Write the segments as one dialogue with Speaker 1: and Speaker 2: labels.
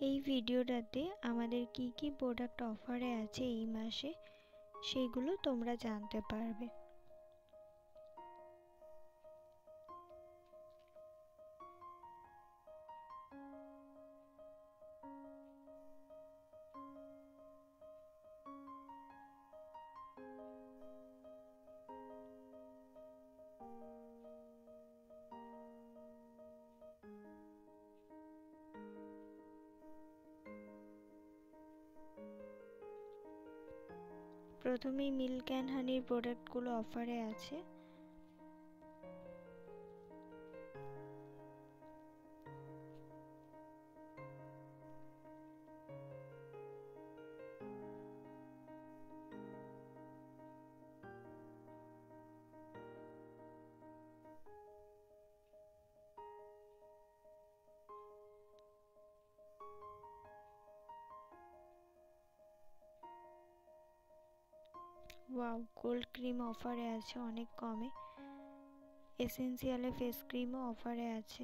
Speaker 1: এই ভিডিওটাতে আমাদের কি কি প্রোডাক্ট অফারে আছে এই মাসে সেগুলো তোমরা জানতে পারবে। প্রথমেই মিল্ক অ্যান্ড হানির প্রোডাক্টগুলো অফারে আছে। ওয়াও, কোল্ড ক্রিম অফারে আছে অনেক কমে। এসেন্সিয়ালে ফেস ক্রিমও অফারে আছে।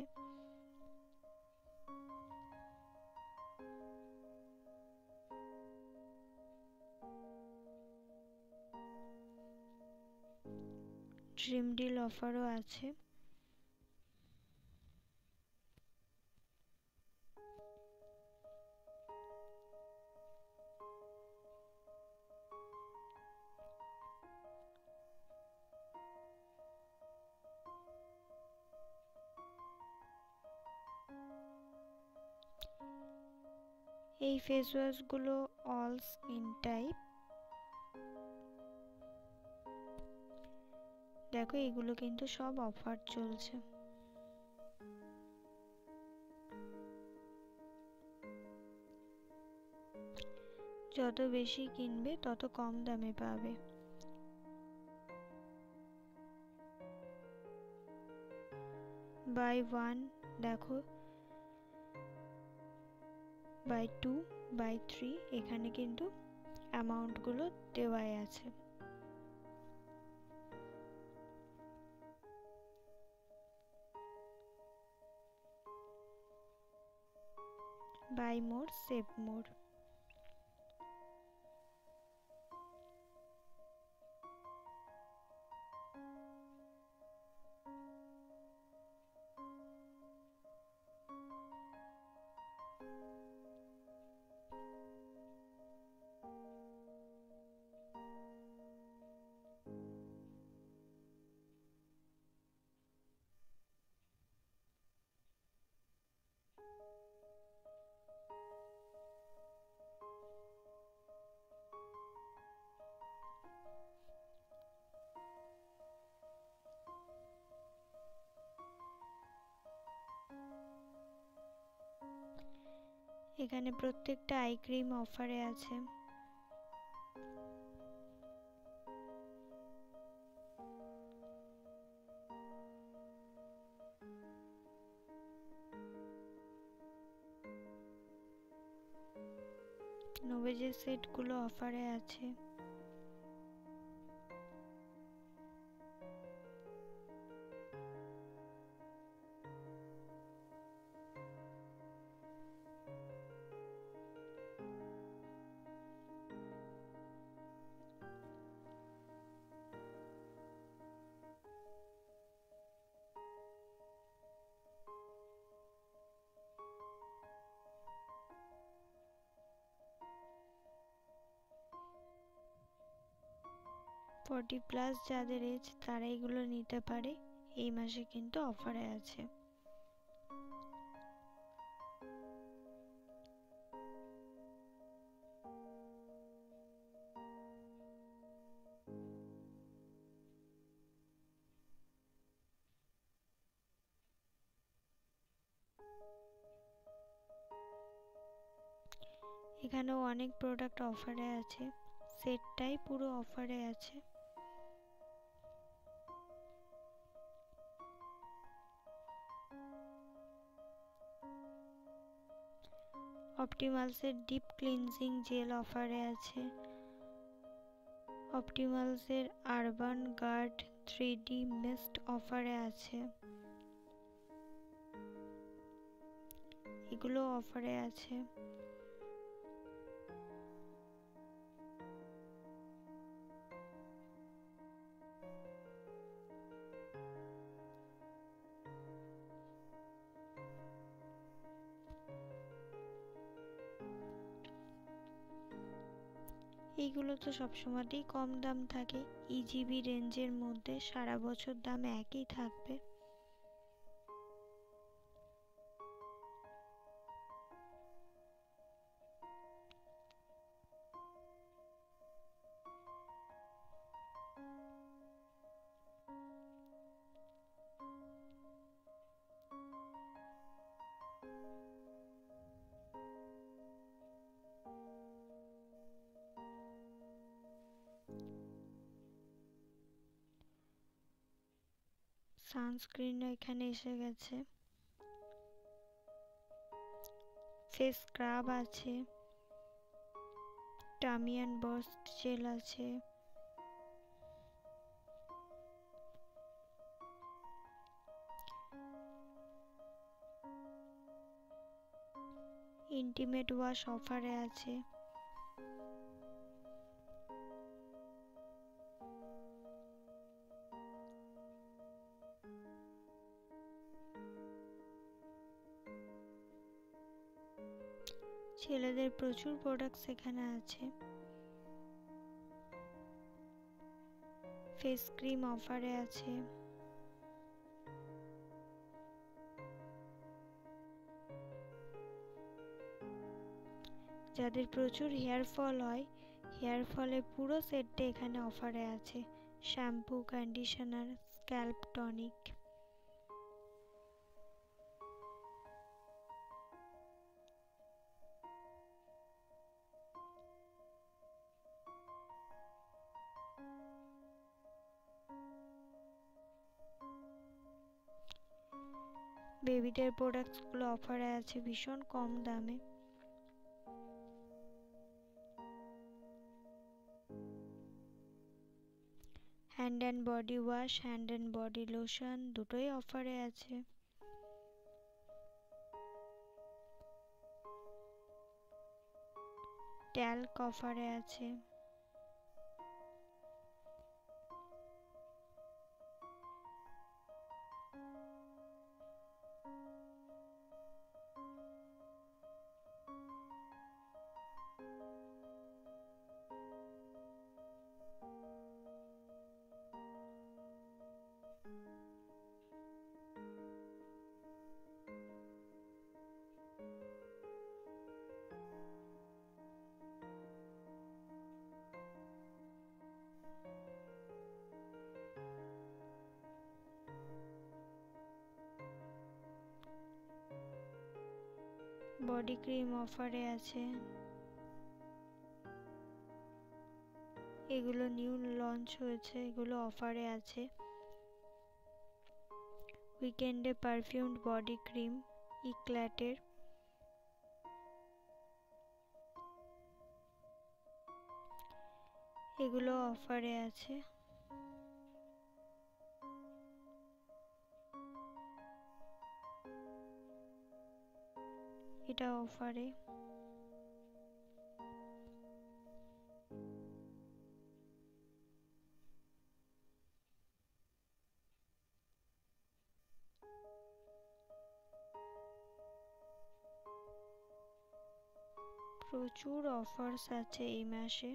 Speaker 1: ড্রিম ডিল অফারও আছে। এই ফেস ওয়াশগুলো অল স্কিন টাইপ। দেখো এগুলো কিন্তু সব অফার চলছে। যত বেশি কিনবে তত কম দামে পাবে। বাই ওয়ান, দেখো বাই টু, বাই থ্রি, এখানে কিন্তু অ্যামাউন্টগুলো দেওয়াই আছে। Buy more save more. এখানে প্রত্যেকটা আই ক্রিম অফারে আছে। নোভেজের সেটগুলো অফারে আছে। ফর্টি প্লাস যাদের এজ তারা এগুলো নিতে পারে, এই মাসে কিন্তু অফারে আছে। এখানেও অনেক প্রোডাক্ট অফারে আছে, সেটটাই পুরো অফারে আছে। অপটিমালসের ডিপ ক্লিনজিং জেল অফারে আছে। অপটিমালসের আরবান গার্ড 3D মিস্ট অফারে আছে। এগুলো অফারে আছে। এইগুলো তো সবসময়তেই কম দাম থাকে, ইজিবি রেঞ্জের মধ্যে, সারা বছর দাম একই থাকবে। সানস্ক্রিনও এখানে এসে গেছে, ফেস স্ক্রাব আছে, টামি অ্যান্ড বার্স্ট জেল আছে, ইন্টিমেট ওয়াশ অফারে আছে, ছেলেদের প্রচুর প্রোডাক্টস এখানে আছে, ফেস ক্রিম অফারে আছে, যাদের প্রচুর হেয়ার ফল হয়, হেয়ার ফলের পুরো সেটটা এখানে অফারে আছে, শ্যাম্পু, কন্ডিশনার, স্ক্যাল্প টনিক। বেবিদের প্রোডাক্টসগুলো অফারে আছে ভীষণ কম দামে। Hand and body wash, hand and body lotion দুটোই অফারে আছে। ট্যাল্ক অফারে আছে। বডি ক্রিম অফারে আছে, এগুলো নিউ লঞ্চ হয়েছে, এগুলো অফারে আছে। উইকেন্ডে পারফিউমড বডি ক্রিম ইক্ল্যাটের, এগুলো অফারে আছে। এটা অফারে। প্রচুর অফার্স আছে এই মাসে।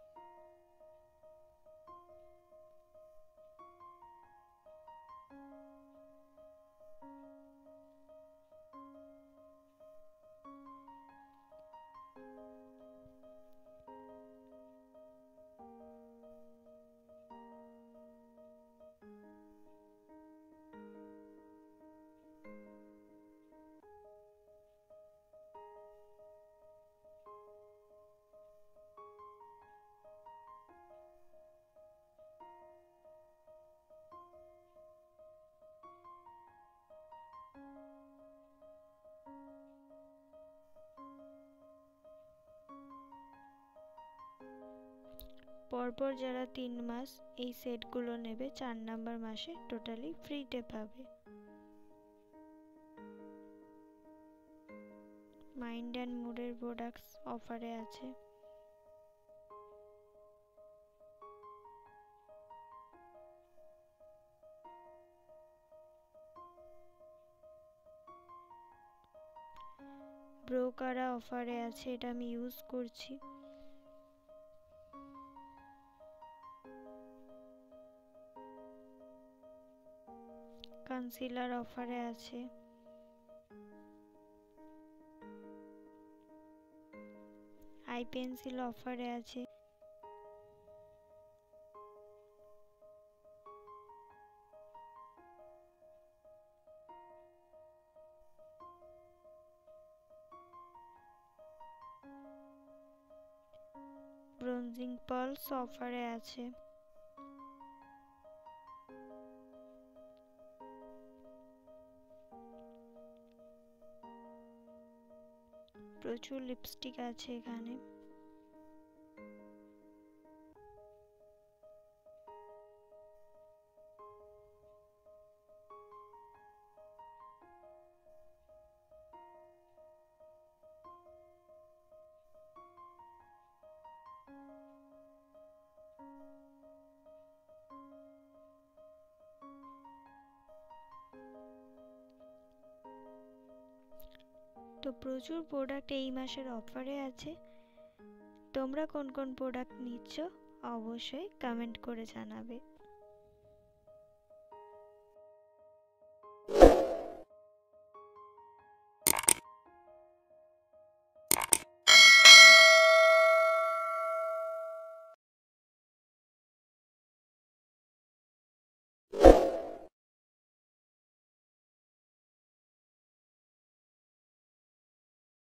Speaker 1: পরপর যারা 3 মাস এই সেটগুলো নেবে, 4 নাম্বার মাসে টোটালি ফ্রিতে পাবে। মাইন্ড অ্যান্ড মুডের প্রোডাক্টস অফারে আছে। ব্রোকারা অফারে আছে, এটা আমি ইউজ করছি। কনসিলার অফারে আছে। আই পেন্সিল অফারে আছে। ব্রোঞ্জিং পালস অফারে আছে। প্রচুর লিপস্টিক আছে এখানে। তো প্রচুর প্রোডাক্ট এই মাসের অফারে আছে। তোমরা কোন কোন প্রোডাক্ট নিচ্ছ অবশ্যই কমেন্ট করে জানাবে।